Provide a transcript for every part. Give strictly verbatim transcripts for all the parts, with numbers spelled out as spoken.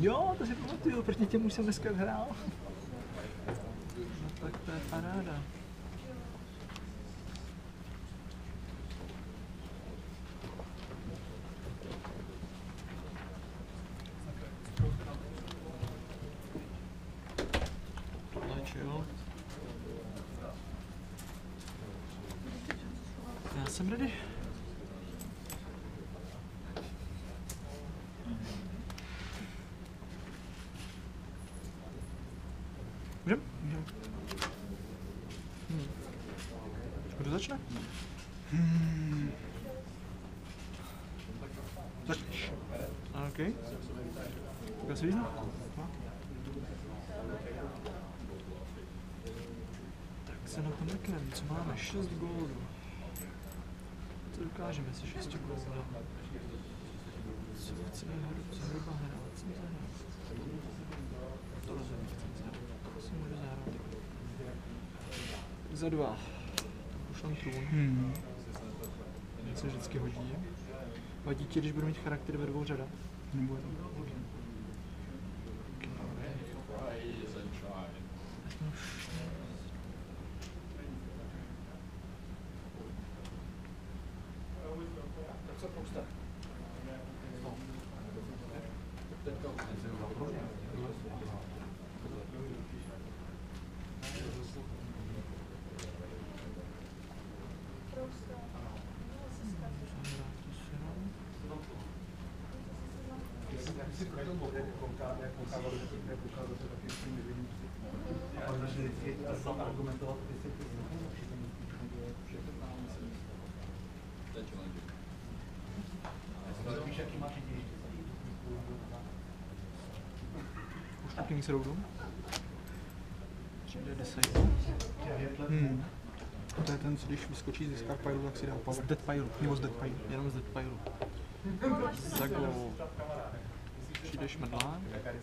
Jo, to si pamatuju, proti těm už jsem dneska hrál. No tak to je paráda. Tohle já jsem ready. Můžem? Můžem. Hmm. Kdo začne? Hmm. Začneš. OK. Tak se význam? Tak se na to mrkneme, co máme? šest góldů. Co dokážeme se šesti góldů? Co chceme hrát? Co hruba hrát? Co chceme zahrát? To rozhodně chceme zahrát. To si můžu zahrát. Za dva. Pošlem trůn. Hmm. Mně se vždycky hodí. Vadí ti, když budu mít charakter ve dvou řadách? Nebo to? Už tu Kings Roadu. Přijde Disciple. Hmm. To je ten, co když vyskočí ze Scarpyru, tak si dá power. Z Deadpyru, nebo z Deadpyru. Jenom z Deadpyru. Za gól. Přijde šmrdlák.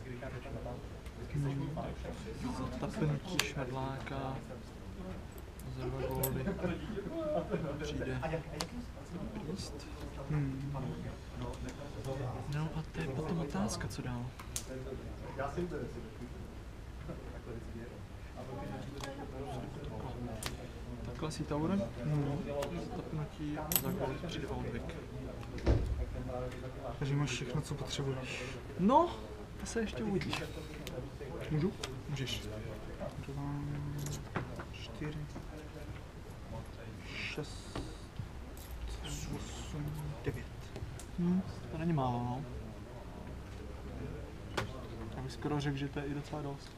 Hmm. Zatapnutí šmrdláka. Za dva góly. Přijde Priest. Hmm. No a to je potom otázka, co dál. Takhle si Tower. Hmm. Zatapnutí za gól. Přijde Oldwick. Takže máš všechno, co potřebuješ. No, to se ještě uvidíš. Můžu? Můžeš. Dva, čtyři, šest, osm, devět. Hm, to není málo, no. Já bych skoro řekl, že to je i docela dost.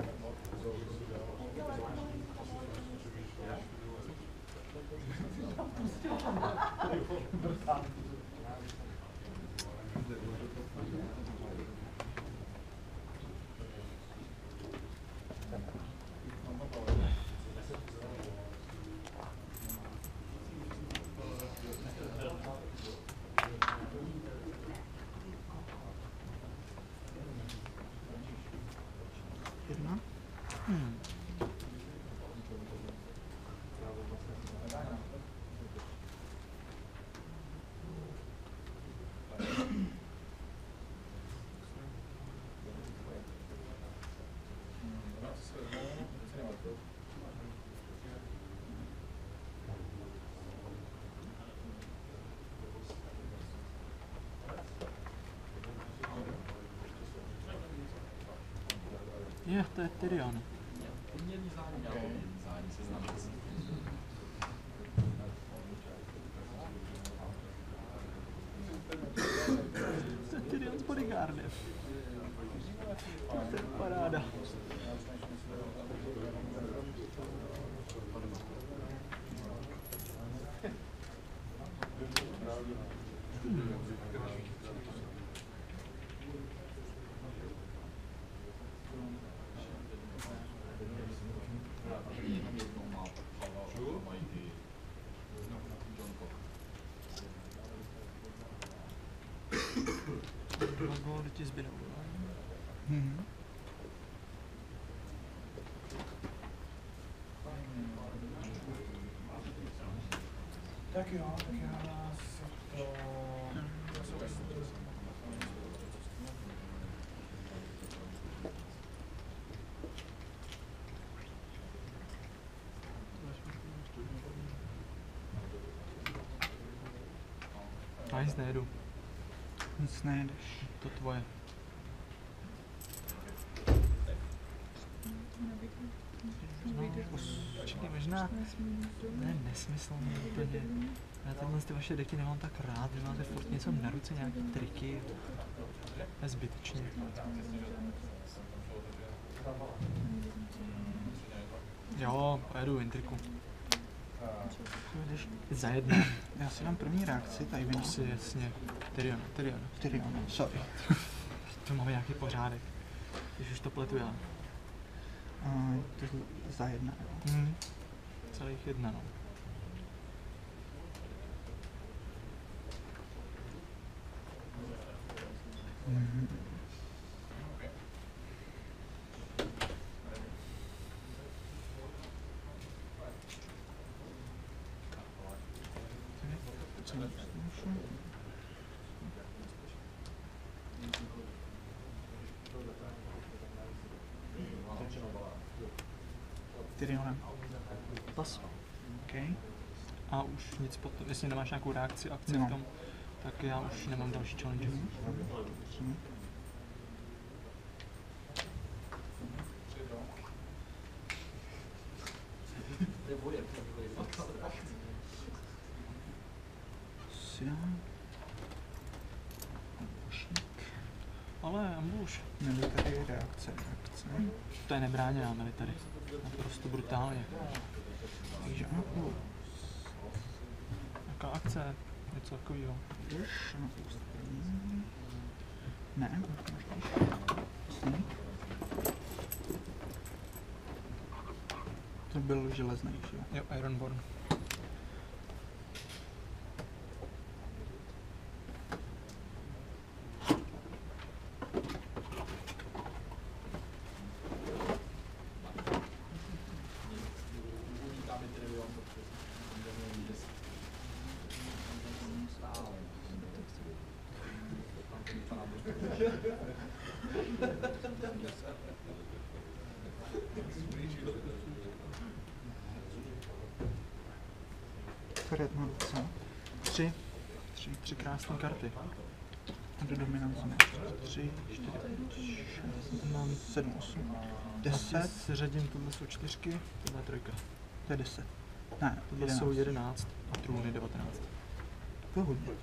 Jedna. Hmm. Je, to je Tyrion. To je Tyrion s bodyguardem. To je paráda. Hmm. Dva góly ti zbydou. Mm-hmm. Tak jo, tak já si to... Já nic nejedu. Nic nejedeš. To tvoje. No, čekaj, možná, ne, nesmyslný úplně. Já tyhle ty vaše deky nemám tak rád, vy máte furt něco na ruce, nějaký triky. To je zbytečně. Jo, pojedu intriku. Za jedna. Já si dám první reakci, tady vím. Asi jasně. Tyrion, Tyrion. Tyrion, sorry. To máme nějaký pořádek. Když už to pletu já. Uh, to je za jedna, jo. Hmm. Celých jedna, no. Mm. Co Tyrionem. Pas. Okay. A už nic potom, jestli nemáš nějakou reakci, akci No. v tom, tak já už nemám další challenge. Mm. Mm. Si dám. Ambušík. Ale ambuš, Military reakce, reakce. to je nebráněná military. Naprosto brutálně. Takže ano, Jaká akce? Něco takového. jdeš na ústřední. Ne, možná. To byl železný, že jo? Jo, Ironborn. Karet má co? Tři. Tři, tři krásné karty. A do dominance má tři, čtyři, pět, šest, Mám sedm, osm, deset. deset. Seřadím, tohle jsou čtyřky, tohle je trojka. To je deset. Ne, Tohle jedenáct. jsou jedenáct a trůny devatenáct. To je hodně.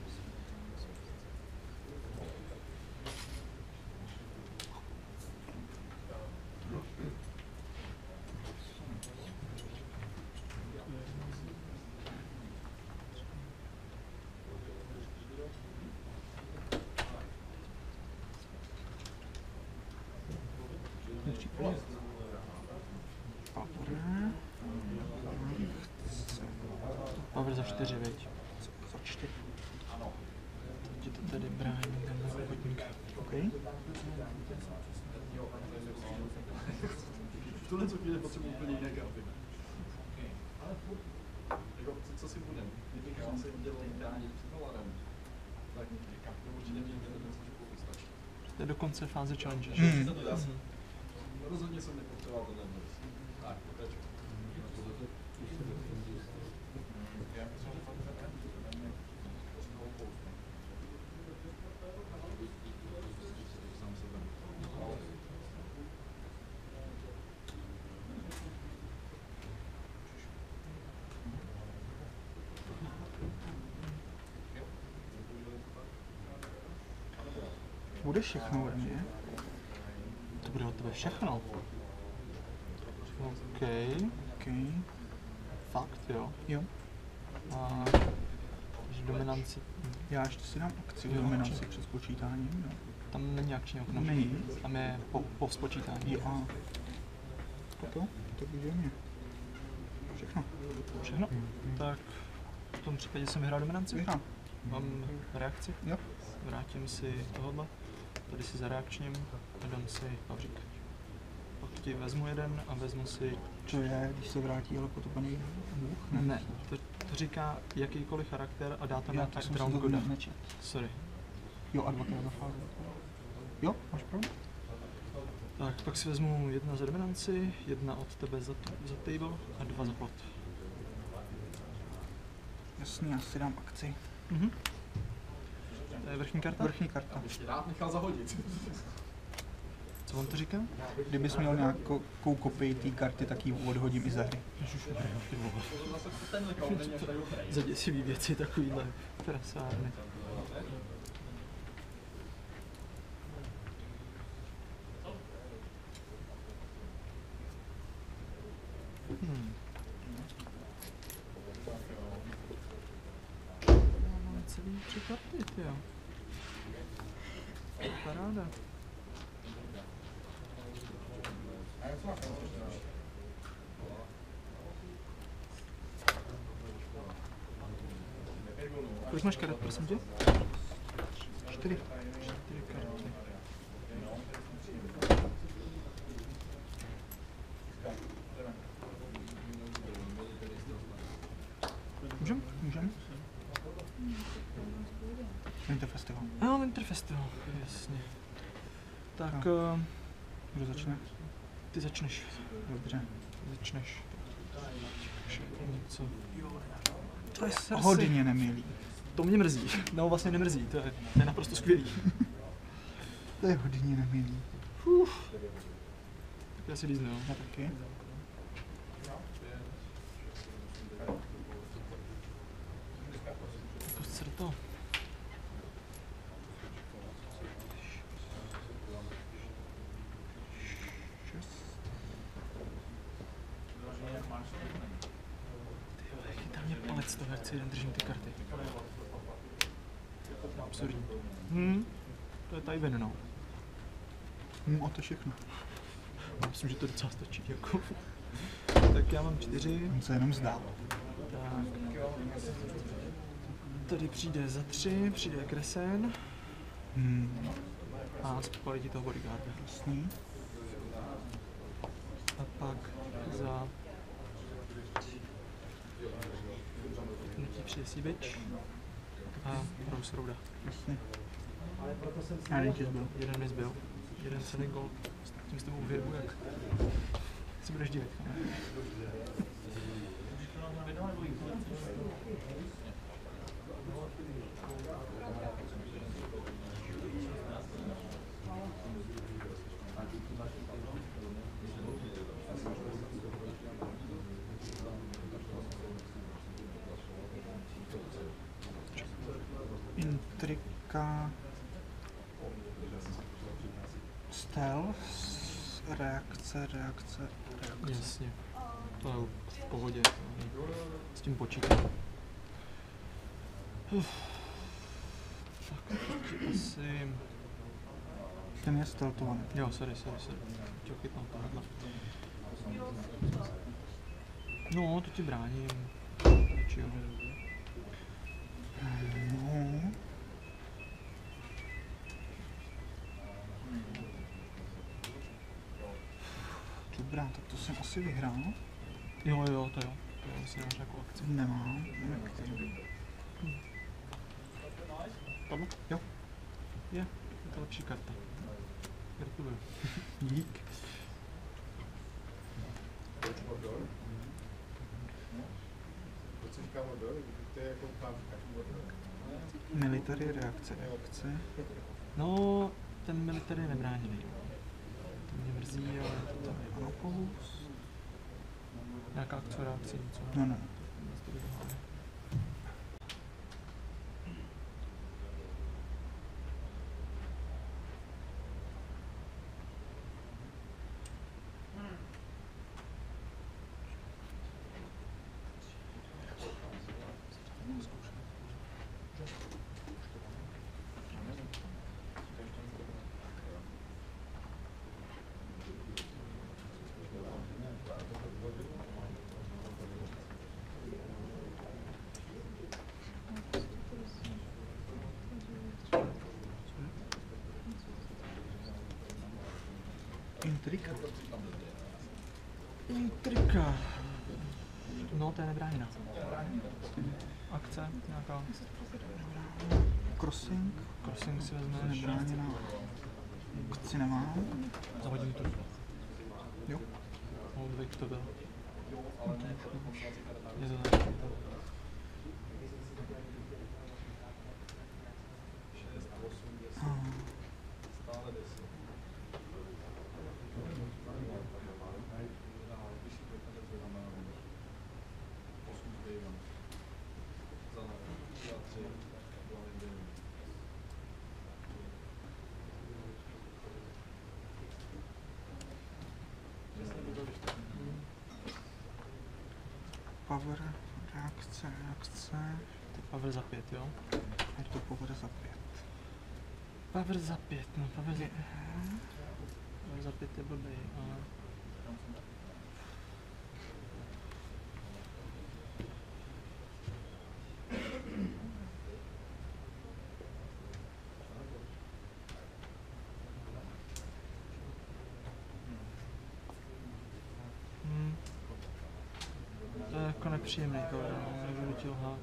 Power za čtyři, viď? Za čtyři. Že to tady brání tenhle ochotník. OK. V tuhle co chvíli potřebuji úplně jiné karty. Jako, co, co si budem? Kdybych já se dělal bránit před Valarem, tak to určitě mě ten trošku stačí. To je do konce fáze challenge, že? Hmm. Mhm. Rozhodně jsem nepotřeboval tenhle dnes. Tak, pokračuj. Bude všechno ode mě. To bude od tebe všechno. OK, OK. fakt jo. Jo. A že dominanci, Já ještě si dám akci Jo, dominanci určitě. před spočítáním. Jo. tam není akční okno. Není. Tam je po, po spočítání. Jo. A. Tak jo, tak už je mě. Všechno. Všechno. Tak v tom případě jsem vyhrál dominanci. Vyhrám. Mám reakci. Jo. Vrátím si tohle. Tady si zareakčním a dám si pavřík. Pak ti vezmu jeden a vezmu si... To je, když se vrátí, ale potopený Bůh? Ne, to, to říká jakýkoliv charakter a dá tam Já nějaká to jsem Drown si to Goda. nečet. Sorry. Jo, a dvakrát za fázi. Jo, máš pravdu? Tak, pak si vezmu jedna za dominanci, jedna od tebe za, t- za table a dva za plot. Jasně, já si dám akci. Mhm. To je vrchní karta? Vrchní karta. Bych tě rád nechal zahodit. Co on to říká? Kdybys měl nějakou kopii té karty, tak ji odhodím i za hry. Ježišmarja, ty vole. To zase tenhle kaun není až tak dobrý. Za děsivý věci takovýhle prasárny. Hmm. Máme celý tři karty, tyjo. Paráda. Kolik máš karet, prosím tě? Čtyři. Čtyři karty. Můžem? Můžem? Winter Festival. No, Winter Festival, jasně. Tak, No. uh, Kdo začne? ty začneš. Dobře. Ty začneš. Něco. To je srdce. Hodně nemilý. To mě mrzí. No, vlastně nemrzí, to je, to je naprosto skvělý. To je hodně nemilý. Tak já si líznu, jo. Já taky. Pusť se do toho. Ty vole, chytá mě palec toho, jak celý den držím ty karty. Absurdní. Hm, to je Tywin, no. Hm, a to všechno. Já myslím, že to docela stačí, jako. Tak já mám čtyři. On se jenom zdál. Tak. Tady přijde za tři, přijde Kresen Hmm, a spalí ti toho bodyguarda. jasný. A pak za... Nutí přijde Seabatch a Rose Roada. Jasný. A jeden ti zbyl. Jeden mi zbyl. Jeden cený gol. Tím s tebou věrbu, jak si budeš divit. Ne? Intrika. Stealth. Reakce, reakce, reakce. Jasně. To je v pohodě. S tím počítám. Uf. Tak teď asi... Ten je stealthovaný. Jo, sorry, sorry, sorry. Chtěl chytnout tohle. No, to ti bráním. Či jo. No. Dobrá, tak to jsem asi vyhrál. Jo, jo, to jo. To jo, si nemáš nějakou akci. Nemám. Nechci. Padlo? Jo. Je, je to lepší karta. Gratuluju. Dík. Military reakce, reakce. No, ten military je nebráněný. To mě mrzí, ale to je Anopous. Nějaká akce, reakce, něco. No, no. To by dohody. Intrika. Intrika. No, to je nebráněná. Akce, nějaká. Crossing. Crossing si vezmeš. Nebráněná. Akci nemám. Zahodím tu. Jo. Oldwick to byl. Je to tak. power, reakce, reakce. Ty power za pět, jo? Je to power za pět. Power za pět, no power za pět. Power za pět je blbý, ale... Hmm. To je jako nepříjemný cover, no, nebudu ti lhát.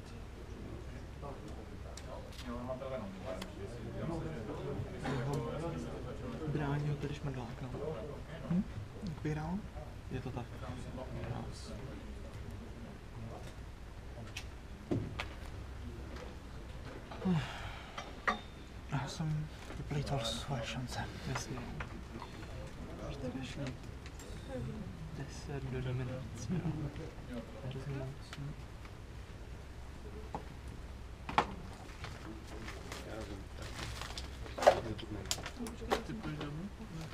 Brání ho tedy šmrdlák, no. Hm? Jak vyhrál? Je to tak. Raz. Já jsem vyplýtal svoje šance. Jasně. čtyři šli. deset do dominace, jo. Hrozně moc. no. Ty půjdeš domů?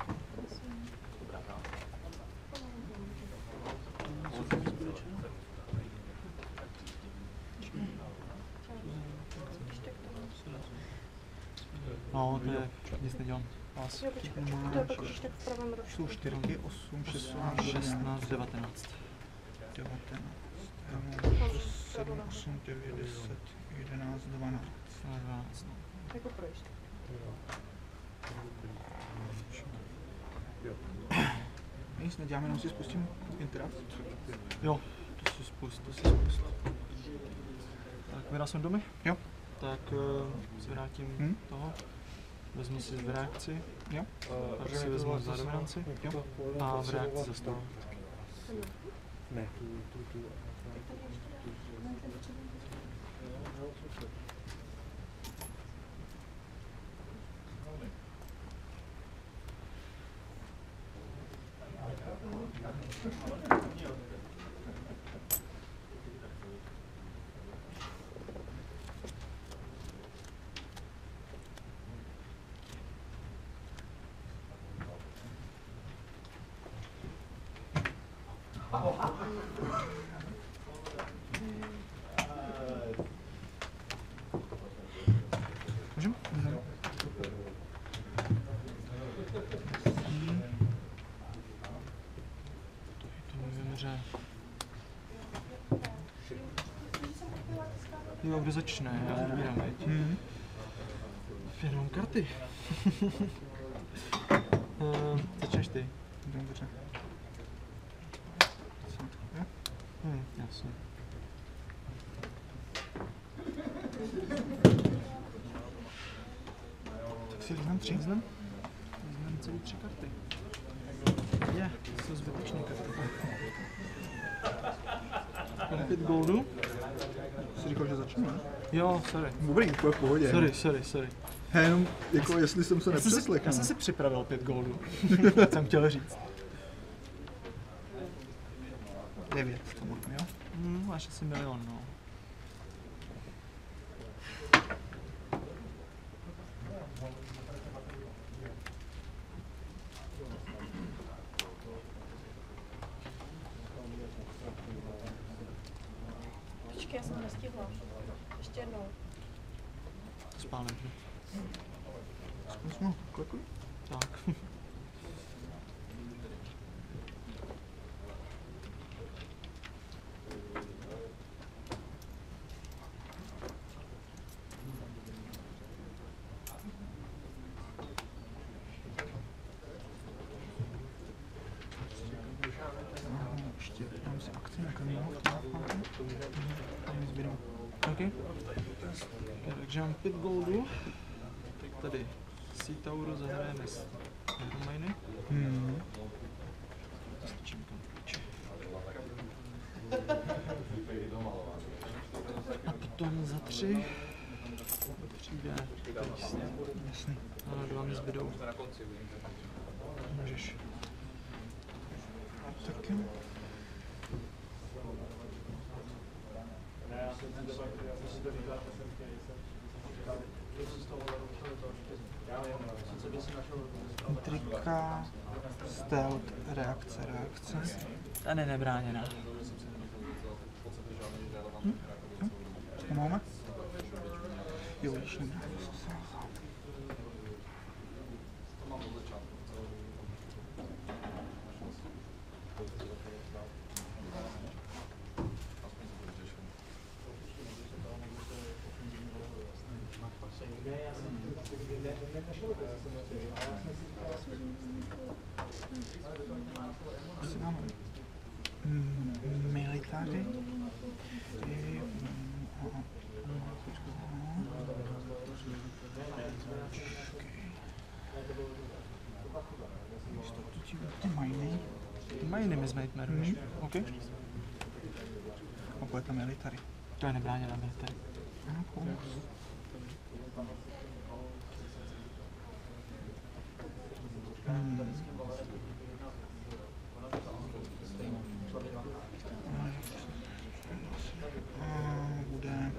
Co to je společné? No, to je, nic nedělám. Vás. Jo, počkej, to je pak už tak v pravém rožku. Jsou čtyřky, osm, šestnáct, šestnáct, devatenáct. devatenáct, sedm, osm, devět, deset, jedenáct, dvanáct. dvanáct, no. Jako pro jistotu. Nic neděláme, jenom si spustím Interact. Jo, to si spust, to si spust. Tak, vydal jsem domy? Jo. Tak uh, si vrátím Hm? toho. Vezmu si v reakci, Jo. pak si vezmu za dominanci Jo. a v reakci za stůl. Ne, tu, tu, tu. Můžem? Můžem. To mi vymře. Jo, kdo začne? Já vybírám, veď. Hmm. Jenom karty. uh, začneš ty. Dobře. Jo. Hm, jasně. Tak si vezmem tři. Vezmem? Vezmem celý tři karty. Je, to jsou zbytečné karty. Mám pět goldů. Jsi říkal, že začnu, ne? Jo, sorry. Dobrý, úplně v pohodě. Sorry, sorry, sorry. He, jenom, jako jestli jsem se Já jsem, si, nepřeslechl. já jsem si připravil pět goldů. jsem chtěl říct. Devět to mám, jo? Hmm, máš asi milion, no. Počkej, já jsem nestihla. Ještě jednou. Spálem, že? Zkusme, klikuj. Tak. Ještě dám si akci na kamionu. Tam mi zbydou. OK. Okay, takže mám pět goldů. Tak tady Sea Tauru zahrajeme s Herminy. Hmm. Stačím tam pryč. A potom za tři přijde Tristán. Jasný. Ano, dva mi zbydou. Můžeš. Tak jo. Intrika, stealth, reakce, reakce. Ta ne nebráněná. máme? Jo, vidíš, ne. To mám od začátku. Asi máme mm, military. I, mm, aha. Počkej, aha. Víš to, tu ti ty majny. Mají nemizmate jmenuješ. Mhm. OK. A bude tam military. To je nebráněná military. Aha, cool. Hmm. A bude...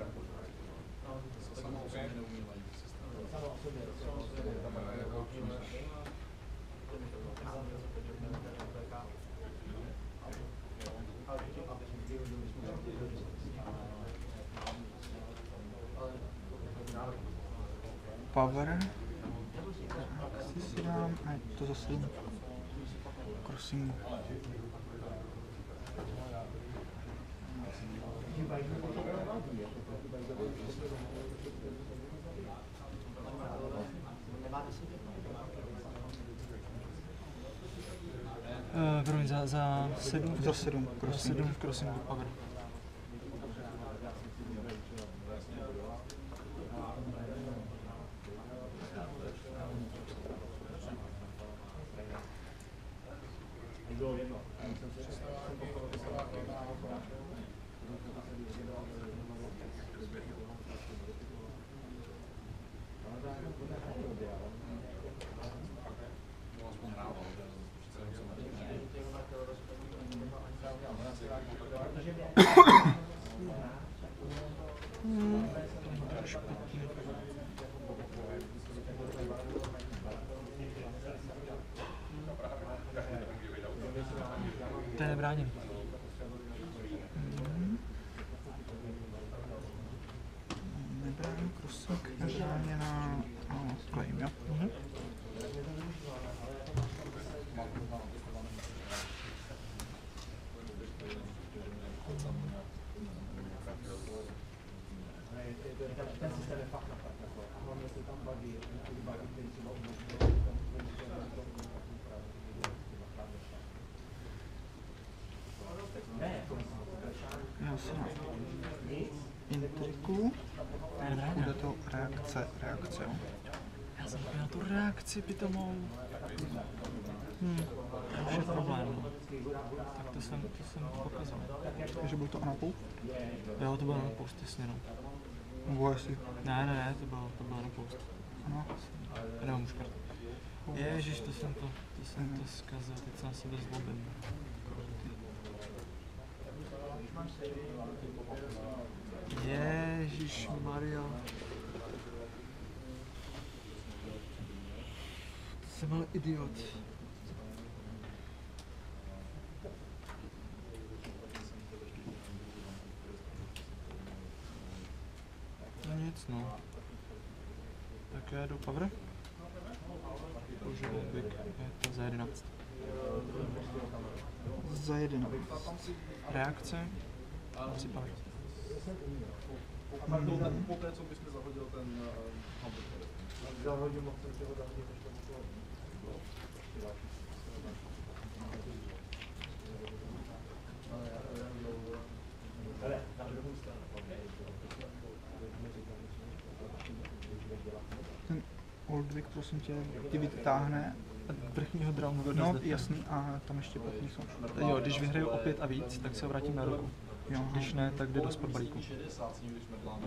Power. Si si dám, a to zase jim crossingu. Uh, promiň, za, za sedm, Za sedm za crossingu. sedm v crossingu power. To je nebráněný. Mhm. Nebrání crossing, nebráněná... Ano, claim, jo. Mhm. Já si dám intriku. To je nebráněná. Bude to reakce, reakce, jo. Já jsem na tu reakci pitomou. Hm, to už je problém. No. Tak to jsem, to jsem pokazal. Takže byl to Anapou? Jo, to bylo na post, jasně no. Nebo jestli... Ne, ne, ne, to bylo, to bylo na post. Ano. Nemám už kartu. Ježiš, to jsem to, to jsem to zkazil, teď se na sebe zlobím. Ježiš Maria. Jsem ale idiot. No nic no. Tak já jdu power. Bože, Big, je to za jedenáct. Za jeden. Reakce. Asi power. Mhm. Poté, co bychom zahodil ten hamburger. Zahodím, moc jsem ho zahodit, než to muselo. Ten Oldwick, prosím tě, ti vytáhne. Vrchního drownu do No, death. jasný, a tam ještě platní jsou. Jo, když vyhraju o pět a víc, tak se vrátím na ruku. Jo, Když ne, tak jde do spod balíku. šedesát s ním, když medláme.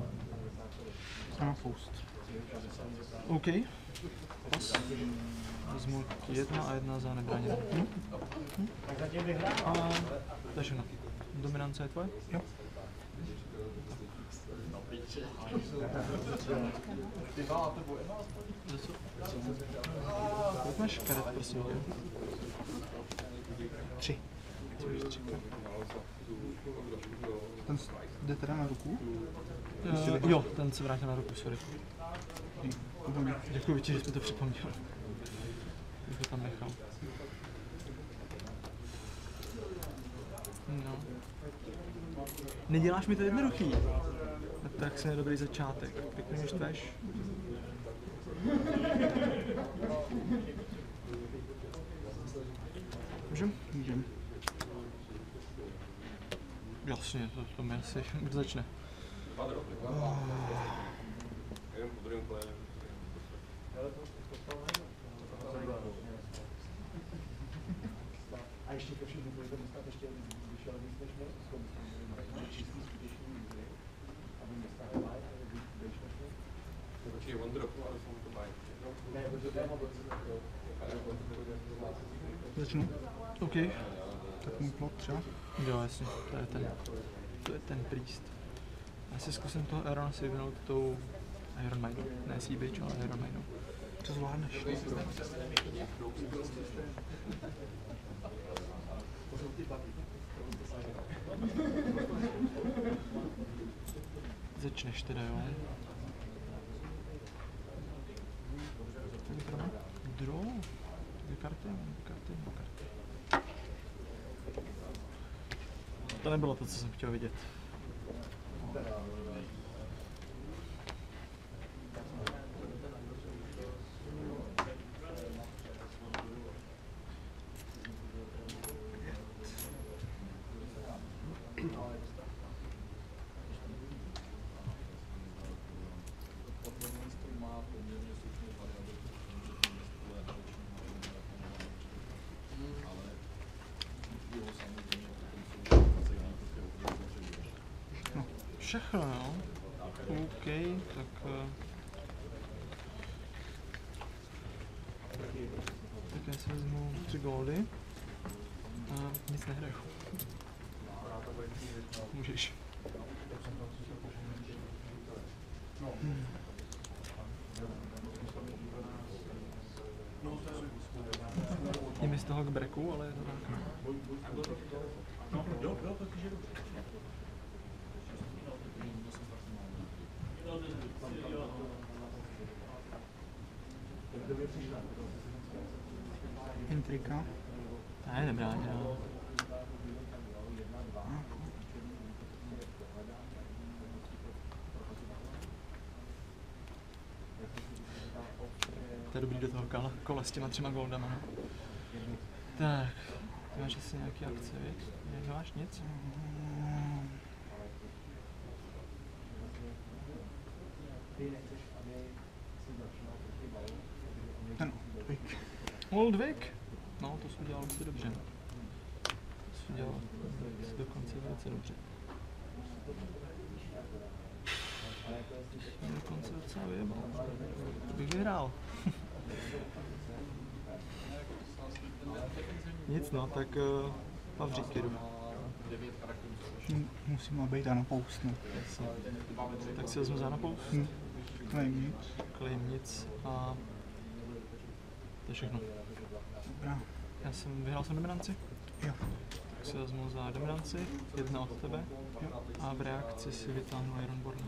a post. OK. Pas. Vezmu jedna a jedna za nebráněnou. Hm? Hm? A to je všechno. Dominance je tvoje? Jo. Ty dva a tebou jedna Kolik máš karet, prosím tě? Tři. Chceš tři karet? Ten s- jde teda na ruku? Uh, jo, ten se vrátil na ruku, sorry. Úplně. Děkuji ti, že jsi mi to připomněl. Bych to tam nechal. No. Neděláš mi to jednoduchý. No tak se dobrý začátek. Pěkně mě štveš. Můžem? Můžem. Jasně, to, to mi asi. Kdo začne? A ještě ke všem můžete dostat ještě vyšel víc než my, zkoumíme čistý skutečný výzvy, aby města hledají, ale víc než my. Počkej, on dropnul, ale jsou to mají. Ne, protože téma byl se to. Začnu? OK. Tak můj plot třeba. Jo, jasně, to je ten. To je ten priest. Já si zkusím toho Aerona si vyvinout tou Iron Minou. Ne Sea Bitch, ale Iron Minou. Co zvládneš? Začneš teda, jo? Draw? Dvě karty, dvě karty, dvě karty. To nebylo to, co jsem chtěl vidět. Všechno, jo? OK, tak... Uh, tak já si vezmu tři goldy. A nic nehraju. Můžeš. Hmm. Je mi z toho k breku, ale je to tak. No, jo, jo, protože Intrika. Ne, nebrání, no. To je dobrý do toho kola, kola s těma třema goldama, no. Tak, ty máš asi nějaký akce, víš? Nemáš nic? Ten Oldwick. Oldwick? No, to jsi udělal asi dobře. To jsi udělal asi dokonce velice dobře. Jsem dokonce docela vyjebal. To bych vyhrál. Nic no, tak uh, Pavříky jdu. Musím být na poust, no. Tak si vezmu za na poust. Hm. Claim nic. Claim nic a to je všechno. Dobrá. Já jsem vyhrál jsem dominanci. Jo. Tak si vezmu za dominanci, jedna od tebe. Jo. A v reakci si vytáhnu Ironborna.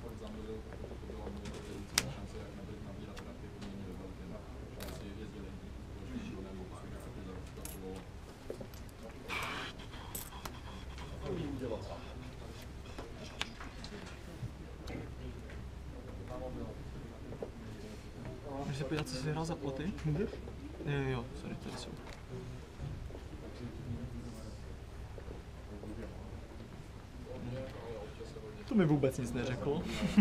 Můžeš se podívat, co jsi hrál za ploty? Můžeš? Jo, jo, sorry, tady jsou. To mi vůbec nic neřeklo.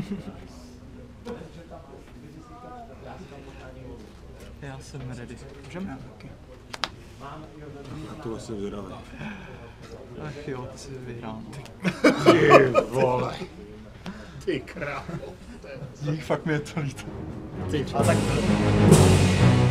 Já jsem ready. Můžem? Já taky. A to jsem zvědavý. Ach jo, ty jsi vyhrál. Ty vole. Ty král. Dík, fakt mi je to líto. Ty, a tak